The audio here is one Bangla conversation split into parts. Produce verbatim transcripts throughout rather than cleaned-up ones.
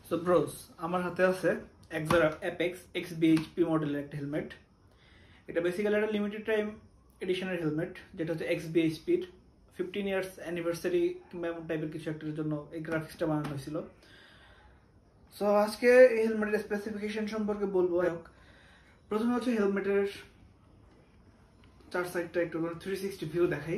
So bros, আমার হাতে আছে Axor Apex Xbhp মডেলের একটা হেলমেট। এটা বেসিক্যালি একটা লিমিটেড টাইম এডিশনের হেলমেট, যেটা হচ্ছে Xbhp এর ফিফটিন ইয়ার্স অ্যানিভার্সারি কিংবা এমন টাইপের কিছু একটার জন্য এই গ্রাফিক্সটা বানানো হয়েছিল। সো আজকে এই হেলমেটের স্পেসিফিকেশন সম্পর্কে বলবো। প্রথমে হচ্ছে হেলমেটের চার সাইডটা একটু থ্রি সিক্সটি ভিউ দেখাই।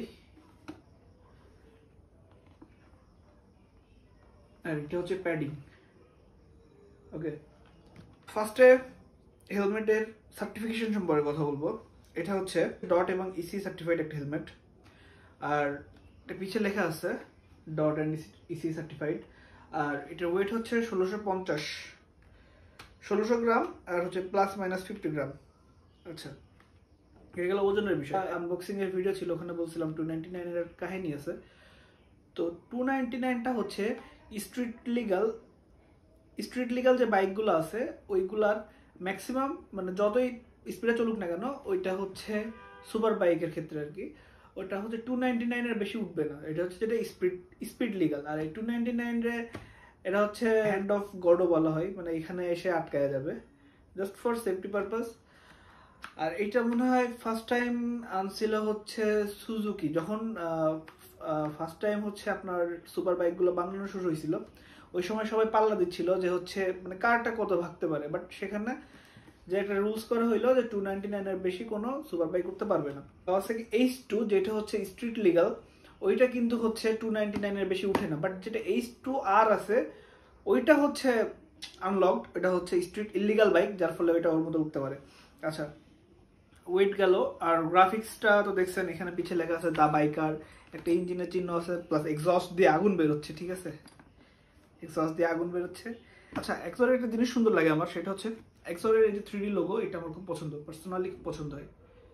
আর এটা হচ্ছে প্যাডিং। ওকে, ফার্স্টে হেলমেটের সার্টিফিকেশন সম্পর্কে কথা বলবো। এটা হচ্ছে ডট এবং ইসি সার্টিফাইড একটা হেলমেট, আর এটা পিছিয়ে লেখা আছে ডট অ্যান্ড ইসি সার্টিফাইড। আর এটার ওয়েট হচ্ছে ষোলোশো পঞ্চাশ ষোলোশো গ্রাম, আর হচ্ছে প্লাস মাইনাস ফিফটি গ্রাম। আচ্ছা, এটা গেল ওজনের বিষয়। আনবক্সিং এর ভিডিও ছিল, ওখানে বলছিলাম টু নাইনটি নাইন এর কাহিনী আছে। তো টু নাইনটি নাইনটা হচ্ছে স্ট্রিট লিগাল স্ট্রিট লিগাল যে বাইকগুলো আছে ওইগুলার ম্যাক্সিমাম, মানে যতই স্পিডে চলুক না কেন, ওইটা হচ্ছে সুপার বাইকের ক্ষেত্রে আর কি, ওটা হচ্ছে টু নাইনটি নাইনের বেশি উঠবে না। এটা হচ্ছে যেটা স্পিড স্পিড লিগাল। আর এই টু নাইনটি নাইনে এটা হচ্ছে হ্যান্ড অফ গডও বলা হয়, মানে এখানে এসে আটকায়া যাবে জাস্ট ফর সেফটি পারপাস। আর এইটা মনে হয় ফার্স্ট টাইম আনছিল হচ্ছে সুজুকি, যখন ফার্স্ট টাইম হচ্ছে আপনার সুপার বাইকগুলো বানানো শুরু হয়েছিল। ওই সময় সবাই পাল্লা দিচ্ছিল যে হচ্ছে মানে কারটা কত ভাগতে পারে, বাট সেখানে যে একটা রুলস করা হইলো যে টু নাইনটি নাইনের বেশি কোনো সুপার বাইক করতে পারবে না। এইচ টু যেটা হচ্ছে স্ট্রিট লিগাল, ওইটা কিন্তু হচ্ছে টু নাইনটি নাইনের বেশি উঠে না। বাট যেটা এইচ টু আর আছে ওইটা হচ্ছে আনলকড, এটা হচ্ছে স্ট্রিট ইলিগাল বাইক, যার ফলে ওইটা ওর মধ্যে উঠতে পারে। আচ্ছা, ওয়েট গেল। আর গ্রাফিক্সটা তো দেখছেন, এখানে পিছিয়ে লেখা আছে দা বাইকার, একটা ইঞ্জিনের চিহ্ন আছে, প্লাস এক্সস্ট দিয়ে আগুন বেরোচ্ছে। ঠিক আছে, এক্সস্ট দিয়ে আগুন বেরোচ্ছে। আচ্ছা, Axor একটা জিনিস সুন্দর লাগে আমার, সেটা হচ্ছে Axor এর এই যে থ্রি ডি লোগো, এটা আমার খুব পছন্দ, পার্সোনালি খুব পছন্দ হয়।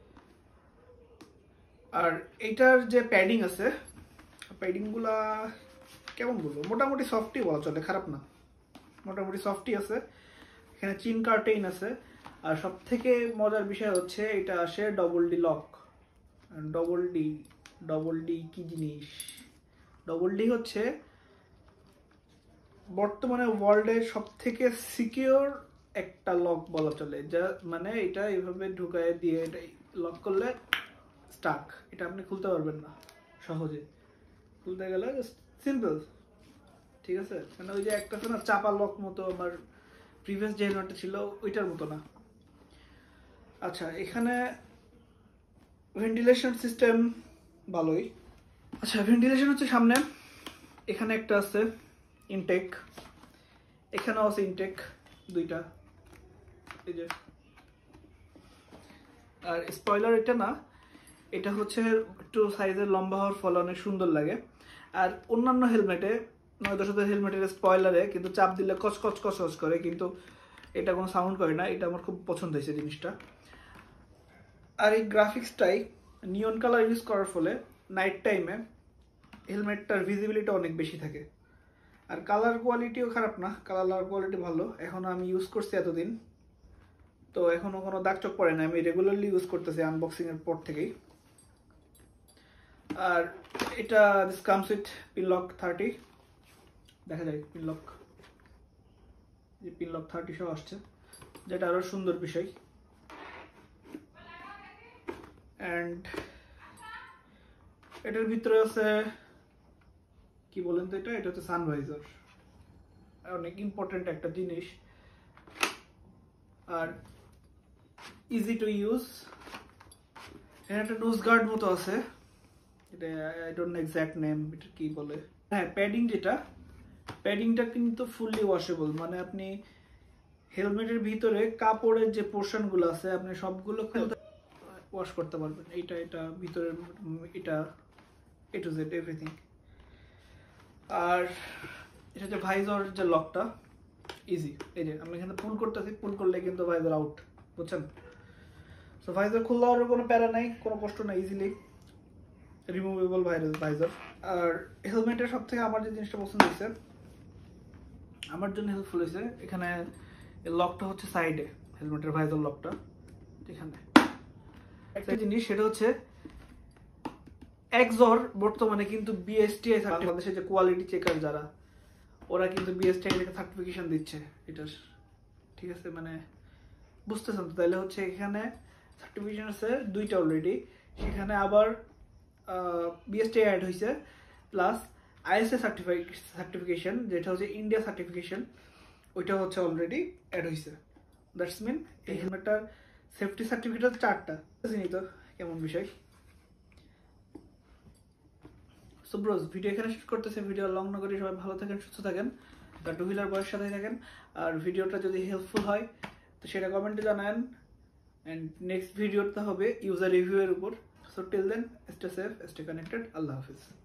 আর এইটার যে প্যাডিং আছে, প্যাডিং গুলা কেমন বলবো, মোটামুটি সফটই বলা চলে, খারাপ না, মোটামুটি সফটই আছে। এখানে চিন কার্টেইন আছে। আর সব থেকে মজার বিষয় হচ্ছে এটা আসে double D lock. Double D double D কি জিনিস? ডবল ডি হচ্ছে বর্তমানে ওয়ার্ল্ডের সব থেকে সিকিউর একটা লক বলা চলে, যা মানে এটা এইভাবে ঢুকায় দিয়ে এটা লক করলে স্টাক, এটা আপনি খুলতে পারবেন না সহজে। খুলতে গেলে সিম্পল, ঠিক আছে, মানে ওই যে একটা আছে না চাপা লক মতো, আমার প্রিভিয়াস যে হেলমেটটা ছিল ওইটার মতো না। আচ্ছা, এখানে ভেন্টিলেশন সিস্টেম ভালোই। আচ্ছা, ভেন্টিলেশন হচ্ছে সামনে, এখানে একটা আছে ইনটেক, এখানেও আছে ইনটেক দুইটা, এই যে। আর স্পয়লার এটা না, এটা হচ্ছে একটু সাইজের লম্বা হওয়ার ফলে অনেক সুন্দর লাগে। আর অন্যান্য হেলমেটে, নয় দশ হাজার হেলমেটের স্পয়লারে কিন্তু চাপ দিলে কচ কচ কচ কচ করে, কিন্তু এটা কোনো সাউন্ড করে না। এটা আমার খুব পছন্দ হয়েছে জিনিসটা। আর এই গ্রাফিক্সটাই নিয়ন কালার ইউজ করার ফলে নাইট টাইমে হেলমেটটার ভিজিবিলিটি অনেক বেশি থাকে। আর কালার কোয়ালিটিও খারাপ না, কালার কোয়ালিটি ভালো। এখনও আমি ইউজ করছি এতদিন, তো এখনও কোনো দাগ চোখ পড়ে না, আমি রেগুলারলি ইউজ করতেছি আনবক্সিং এর পর থেকেই। আর এটা this comes with Pinlock thirty, দেখা যায় পিনলক, যে পিনলক থার্টি সহ আসছে, যেটা আরো সুন্দর বিষয়। অ্যান্ড এটার ভিতরে আছে কি বলেন তো, এটা এটা হচ্ছে সানভাইজার, অনেক ইম্পর্টেন্ট একটা জিনিস। আর ইজি টু ইউজ। এখানে একটা নোজ গার্ড মতো আছে, এটা I don't know exact name, এটা কি বলে। হ্যাঁ, প্যাডিং যেটা, প্যাডিংটা কিন্তু ফুললি ওয়াশেবল, মানে আপনি হেলমেটের ভিতরে কাপড়ের যে পোর্শনগুলো আছে আপনি সবগুলো ওয়াশ করতে পারবেন। এইটা এটা ভিতরের এটা এ টু জেড এভরিথিং। আর এটা যে ভাইজর যে লকটা ইজি, এই যে আমি এখানে পুল করতেছি, পুল করলে কিন্তু ভাইজর আউট, বুঝছেন? সো ভাইজর খুললে আর কোনো প্যারা নাই, কোনো কষ্ট নাই, ইজিলি রিমুভেবল ভাইজর। আর হেলমেটের সব থেকে আমার যে জিনিসটা পছন্দ হয়েছে, আমার জন্য হেল্পফুল হয়েছে, এখানে লকটা হচ্ছে সাইডে, হেলমেটের ভাইজর লকটা এখানে। একটা জিনিস সেটা হচ্ছে Axor বর্তমানে কিন্তু বিএসটিআই বাংলাদেশের যে কোয়ালিটি চেকার যারা, ওরা কিন্তু বিএসটিআই থেকে সার্টিফিকেশন দিচ্ছে এটার, ঠিক আছে? মানে বুঝতেছেন তো? তাহলে হচ্ছে এখানে সার্টিফিকেশন আছে দুইটা অলরেডি, সেখানে আবার বিএসটিআই অ্যাড হয়েছে, প্লাস আইএসএ সার্টিফাই সার্টিফিকেশন যেটা হচ্ছে ইন্ডিয়া সার্টিফিকেশন, ওইটা হচ্ছে অলরেডি অ্যাড হয়েছে। দ্যাটস মিন এই হেলমেটটার সেফটি সার্টিফিকেট হচ্ছে চারটা। চিনি তো কেমন বিষয়। সো ব্রোস, ভিডিও এখানে শেষ করতেছে। ভিডিও লং না করে সবাই ভালো থাকেন, সুস্থ থাকেন, আর টু হুইলার বয়ের সাথে থাকেন। আর ভিডিওটা যদি হেল্পফুল হয় তো সেটা কমেন্টে জানান। অ্যান্ড নেক্সট ভিডিওটা হবে ইউজার রিভিউ এর উপর। So till then, stay safe, stay connected. আল্লাহ হাফিজ।